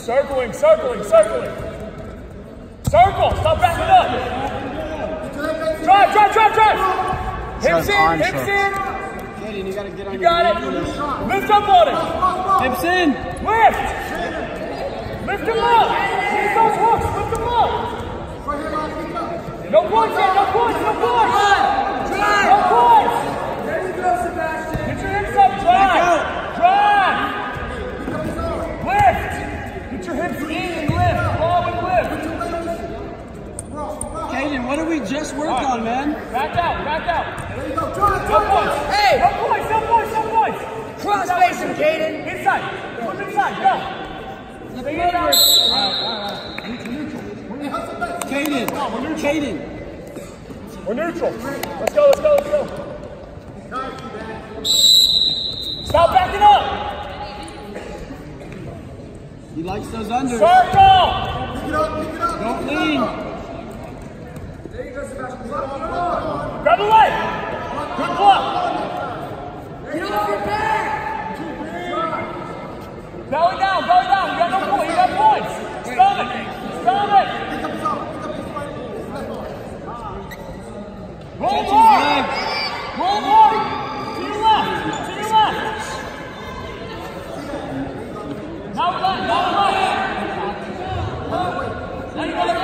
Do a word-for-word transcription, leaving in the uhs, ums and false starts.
Circling, circling, circling. Circle, stop backing up. Drive, drive, drive, drive. Hips in, hips in. Kaden, you gotta get on You your got it. knees. Lift up on him. Hips in. Lift. Lift him up. Use those hooks, lift him up. No points yet, no points, no points. No points. There you go, Sebastian. Get your hips up, drive. Drive. Lift. Get your hips in and lift. Bob and lift. Kaden, what did we just work Right. on, man? Back out, back out. There you go. Drive, No drive, points. drive. Hey. No points, no points, no points. Cross face him, Kaden. Inside. Flip inside, go. Stay in there. Kaden, Kaden. We're neutral. Let's go, let's go, let's go. Stop backing up. He likes those unders. Circle. Pick it up, pick it up. Don't lean. There you go, Sebastian. Grab the leg. Good block. Get off your back. Belly down, belly down. You got no points. You got points. Stomach. Stomach. Roll Touch his hard. leg. Roll hard. To your left. To your left. Now left. Now left. Now you gotta